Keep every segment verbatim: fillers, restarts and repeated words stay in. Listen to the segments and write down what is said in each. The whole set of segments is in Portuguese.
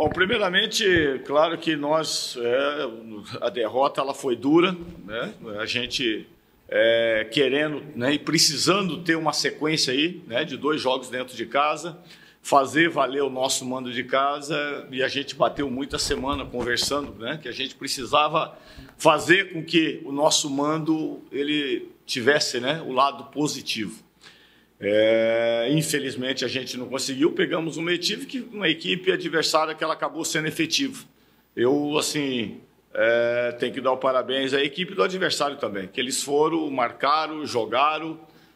Bom, primeiramente, claro que nós, é, a derrota ela foi dura, né? A gente é, querendo, né, e precisando ter uma sequência aí, né, de dois jogos dentro de casa, fazer valer o nosso mando de casa, e a gente bateu muita semana conversando, né, que a gente precisava fazer com que o nosso mando ele tivesse, né, o lado positivo. É, infelizmente a gente não conseguiu, pegamos uma equipe, que, uma equipe adversária que ela acabou sendo efetiva. Eu, assim, é, tenho que dar o parabéns à equipe do adversário também, que eles foram, marcaram, jogaram,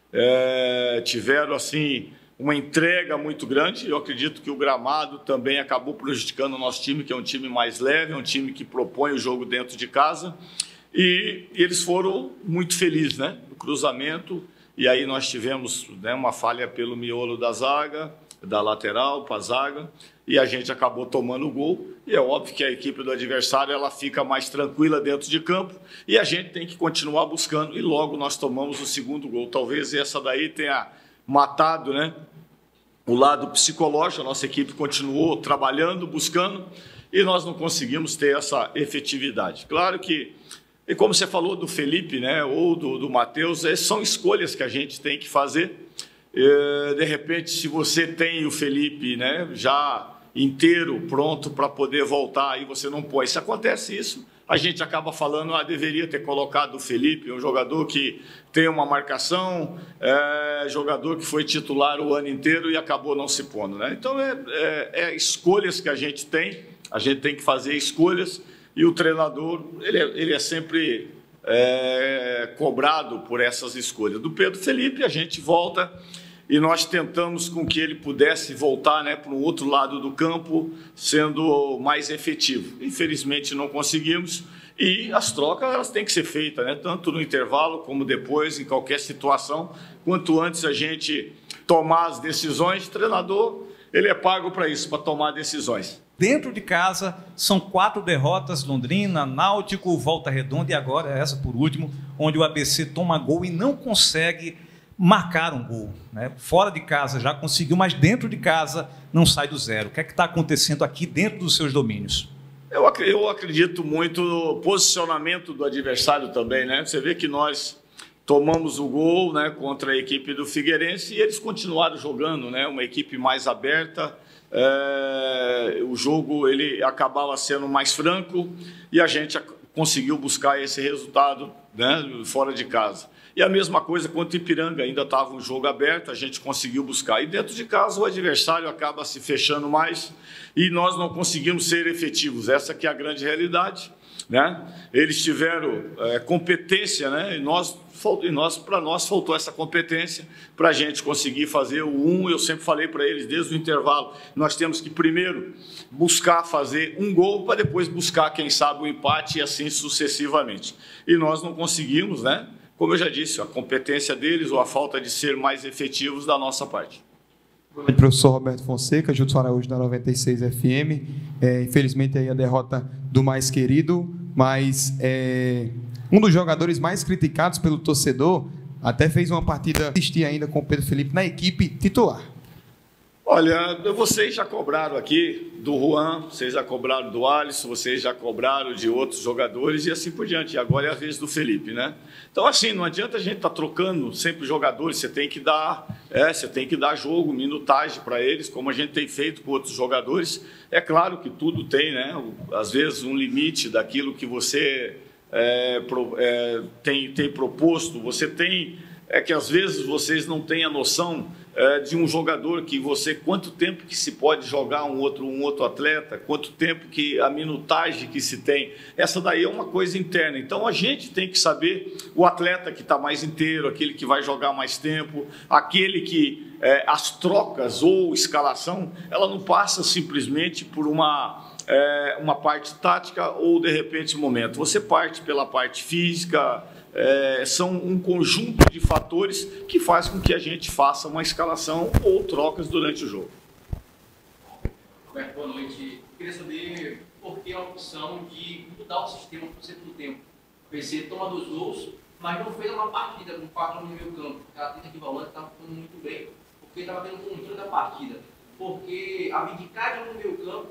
é, tiveram, assim, uma entrega muito grande. Eu acredito que o gramado também acabou prejudicando o nosso time, que é um time mais leve, é um time que propõe o jogo dentro de casa, e, e eles foram muito felizes, né, no cruzamento. E aí nós tivemos, né, uma falha pelo miolo da zaga, da lateral para a zaga, e a gente acabou tomando o gol. E é óbvio que a equipe do adversário ela fica mais tranquila dentro de campo, e a gente tem que continuar buscando, e logo nós tomamos o segundo gol. Talvez essa daí tenha matado, né, o lado psicológico. A nossa equipe continuou trabalhando, buscando, e nós não conseguimos ter essa efetividade. Claro que, e como você falou do Felipe, né, ou do, do Matheus, são escolhas que a gente tem que fazer. De repente, se você tem o Felipe, né, já inteiro, pronto para poder voltar, e você não põe. Se acontece isso, a gente acaba falando, ah, deveria ter colocado o Felipe, um jogador que tem uma marcação, é, jogador que foi titular o ano inteiro e acabou não se pondo, né? Então, é, é, é escolhas que a gente tem, a gente tem que fazer escolhas. E o treinador, ele é, ele é sempre é, cobrado por essas escolhas. Do Pedro Felipe, a gente volta e nós tentamos com que ele pudesse voltar, né, para o outro lado do campo, sendo mais efetivo. Infelizmente, não conseguimos. E as trocas elas têm que ser feitas, né, tanto no intervalo como depois, em qualquer situação. Quanto antes a gente tomar as decisões, o treinador ele é pago para isso, para tomar decisões. Dentro de casa, são quatro derrotas: Londrina, Náutico, Volta Redonda e agora essa por último, onde o A B C toma gol e não consegue marcar um gol, né? Fora de casa já conseguiu, mas dentro de casa não sai do zero. O que é que está acontecendo aqui dentro dos seus domínios? Eu, eu acredito muito no posicionamento do adversário também, né? Você vê que nós tomamos o gol, né, contra a equipe do Figueirense, e eles continuaram jogando, né? Uma equipe mais aberta. É, o jogo ele acabava sendo mais franco e a gente conseguiu buscar esse resultado, né, fora de casa. E a mesma coisa contra o Ipiranga, ainda estava um jogo aberto, a gente conseguiu buscar. E dentro de casa o adversário acaba se fechando mais e nós não conseguimos ser efetivos. Essa que é a grande realidade, né? Eles tiveram é, competência, né? E nós, e nós para nós faltou essa competência para a gente conseguir fazer o um. Eu sempre falei para eles desde o intervalo, nós temos que primeiro buscar fazer um gol para depois buscar, quem sabe, o empate, e assim sucessivamente. E nós não conseguimos, né? Como eu já disse, a competência deles ou a falta de ser mais efetivos da nossa parte. O professor Roberto Fonseca, Judson Araújo da noventa e seis F M. É, infelizmente aí a derrota do mais querido, mas é, um dos jogadores mais criticados pelo torcedor até fez uma partida, assistir ainda com o Pedro Felipe na equipe titular. Olha, vocês já cobraram aqui do Juan, vocês já cobraram do Alisson, vocês já cobraram de outros jogadores e assim por diante. E agora é a vez do Felipe, né? Então, assim, não adianta a gente estar tá trocando sempre jogadores, você tem que dar, é, você tem que dar jogo, minutagem para eles, como a gente tem feito com outros jogadores. É claro que tudo tem, né? Às vezes, um limite daquilo que você é, pro, é, tem, tem proposto, você tem. É que às vezes vocês não têm a noção é, de um jogador que você, quanto tempo que se pode jogar um outro, um outro atleta, quanto tempo que a minutagem que se tem, essa daí é uma coisa interna. Então a gente tem que saber o atleta que está mais inteiro, aquele que vai jogar mais tempo, aquele que é, as trocas ou escalação, ela não passa simplesmente por uma, é, uma parte tática ou de repente momento. Você parte pela parte física. É, são um conjunto de fatores que faz com que a gente faça uma escalação ou trocas durante o jogo. Roberto, boa noite. Queria saber por que a opção de mudar o sistema para o segundo tempo. O P C toma dois gols, mas não fez uma partida com quatro no meio campo. Ela tenta que o volante estava ficando muito bem, porque estava tendo controle da partida. Porque a abdicagem no meio campo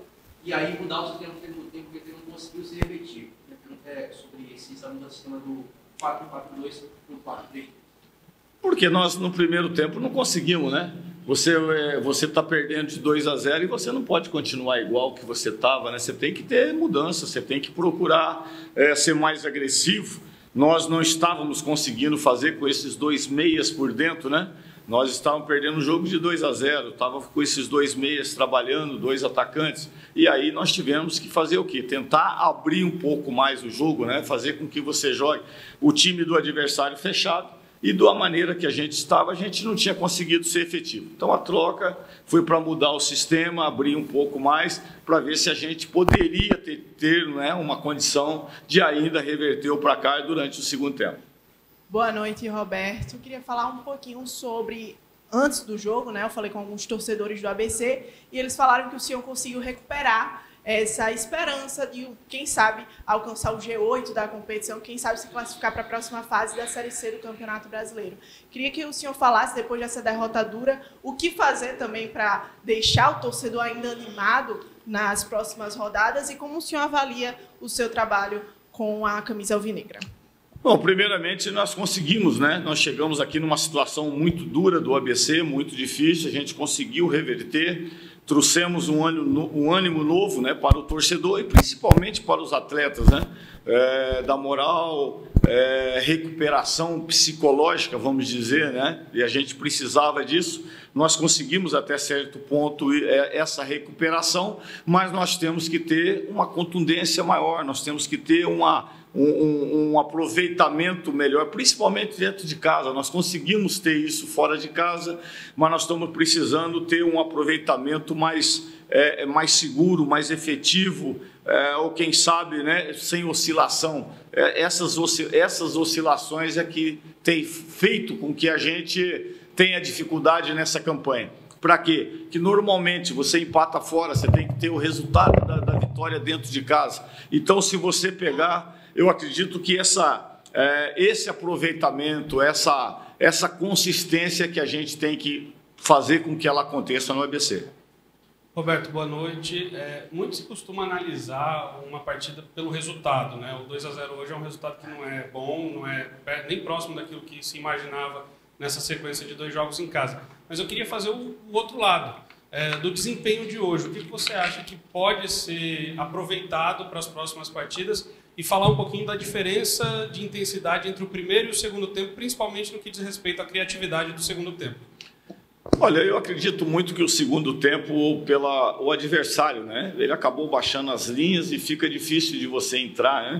e aí mudar o sistema do segundo tempo, porque ele não conseguiu se repetir. Minha pergunta é sobre esse, essa mudança do sistema do quatro quatro dois para o quatro três três. Porque nós, no primeiro tempo, não conseguimos, né? Você é, você está perdendo de dois a zero e você não pode continuar igual que você estava, né? Você tem que ter mudança, você tem que procurar é, ser mais agressivo. Nós não estávamos conseguindo fazer com esses dois meias por dentro, né? Nós estávamos perdendo o jogo de dois a zero, estava com esses dois meias trabalhando, dois atacantes. E aí nós tivemos que fazer o quê? Tentar abrir um pouco mais o jogo, né? Fazer com que você jogue o time do adversário fechado. E da maneira que a gente estava, a gente não tinha conseguido ser efetivo. Então a troca foi para mudar o sistema, abrir um pouco mais, para ver se a gente poderia ter, ter né, uma condição de ainda reverter o placar durante o segundo tempo. Boa noite, Roberto. Eu queria falar um pouquinho sobre, antes do jogo, né? Eu falei com alguns torcedores do A B C e eles falaram que o senhor conseguiu recuperar essa esperança de, quem sabe, alcançar o G oito da competição, quem sabe se classificar para a próxima fase da Série C do Campeonato Brasileiro. Queria que o senhor falasse, depois dessa derrota dura, o que fazer também para deixar o torcedor ainda animado nas próximas rodadas e como o senhor avalia o seu trabalho com a camisa alvinegra. Bom, primeiramente nós conseguimos, né? Nós chegamos aqui numa situação muito dura do A B C, muito difícil, a gente conseguiu reverter, trouxemos um ânimo, um ânimo novo, né, para o torcedor e principalmente para os atletas, né? É, da moral, é, recuperação psicológica, vamos dizer, né? E a gente precisava disso. Nós conseguimos até certo ponto essa recuperação, mas nós temos que ter uma contundência maior, nós temos que ter uma Um, um aproveitamento melhor, principalmente dentro de casa. Nós conseguimos ter isso fora de casa, mas nós estamos precisando ter um aproveitamento mais, é, mais seguro, mais efetivo, é, ou quem sabe, né, sem oscilação. É, essas, oscil essas oscilações é que tem feito com que a gente tenha dificuldade nessa campanha. Para quê? Que normalmente você empata fora, você tem que ter o resultado da, da vitória dentro de casa. Então, se você pegar, eu acredito que essa, é, esse aproveitamento, essa, essa consistência que a gente tem que fazer com que ela aconteça no A B C. Roberto, boa noite. É, muito se costuma analisar uma partida pelo resultado, né? O dois a zero hoje é um resultado que não é bom, não é nem próximo daquilo que se imaginava nessa sequência de dois jogos em casa. Mas eu queria fazer o, o outro lado, é, do desempenho de hoje. O que você acha que pode ser aproveitado para as próximas partidas e falar um pouquinho da diferença de intensidade entre o primeiro e o segundo tempo, principalmente no que diz respeito à criatividade do segundo tempo? Olha, eu acredito muito que o segundo tempo, pela, o adversário, né, ele acabou baixando as linhas e fica difícil de você entrar, né?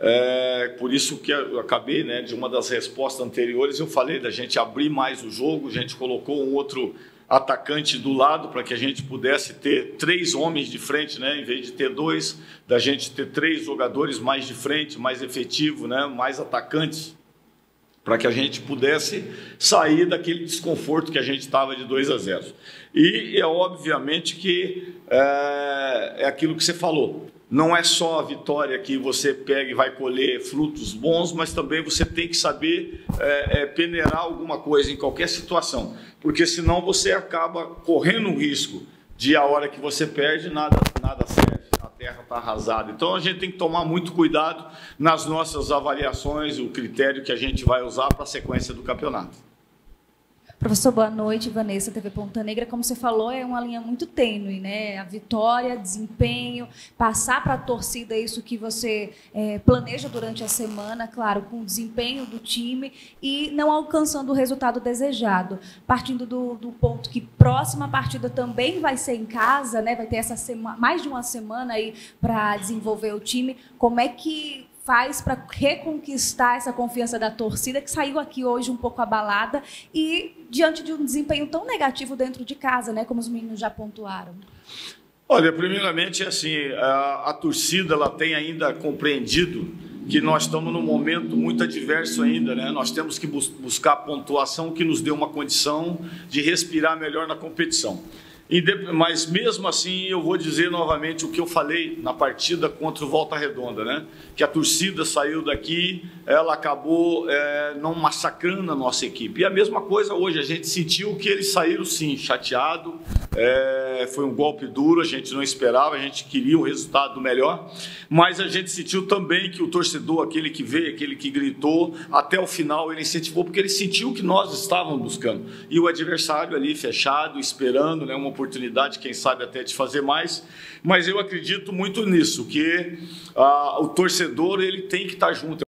É, por isso que eu acabei, né, de uma das respostas anteriores, eu falei da gente abrir mais o jogo, a gente colocou um outro atacante do lado para que a gente pudesse ter três homens de frente, né, em vez de ter dois, da gente ter três jogadores mais de frente, mais efetivos, né, mais atacantes, para que a gente pudesse sair daquele desconforto que a gente estava de dois a zero. E é obviamente que é, é aquilo que você falou. Não é só a vitória que você pega e vai colher frutos bons, mas também você tem que saber é, é, peneirar alguma coisa em qualquer situação, porque senão você acaba correndo um risco de a hora que você perde, nada, nada serve, a terra está arrasada. Então a gente tem que tomar muito cuidado nas nossas avaliações, o critério que a gente vai usar para a sequência do campeonato. Professor, boa noite. Vanessa, T V Ponta Negra. Como você falou, é uma linha muito tênue, né? A vitória, desempenho, passar para a torcida isso que você é, planeja durante a semana, claro, com o desempenho do time e não alcançando o resultado desejado. Partindo do, do ponto que próxima partida também vai ser em casa, né? Vai ter essa semana, mais de uma semana aí para desenvolver o time. Como é que faz para reconquistar essa confiança da torcida, que saiu aqui hoje um pouco abalada e diante de um desempenho tão negativo dentro de casa, né, como os meninos já pontuaram? Olha, primeiramente, assim, a, a torcida ela tem ainda compreendido que nós estamos num momento muito adverso ainda, né? Nós temos que bus buscar a pontuação que nos dê uma condição de respirar melhor na competição. Mas mesmo assim eu vou dizer novamente o que eu falei na partida contra o Volta Redonda, né? Que a torcida saiu daqui, ela acabou é, não massacrando a nossa equipe. E a mesma coisa hoje, a gente sentiu que eles saíram sim, chateado, é, foi um golpe duro, a gente não esperava, a gente queria um resultado melhor, mas a gente sentiu também que o torcedor, aquele que veio, aquele que gritou, até o final ele incentivou, porque ele sentiu que nós estávamos buscando. E o adversário ali fechado, esperando, né, uma oportunidade, quem sabe até de fazer mais, mas eu acredito muito nisso, que ah, o torcedor ele tem que estar junto.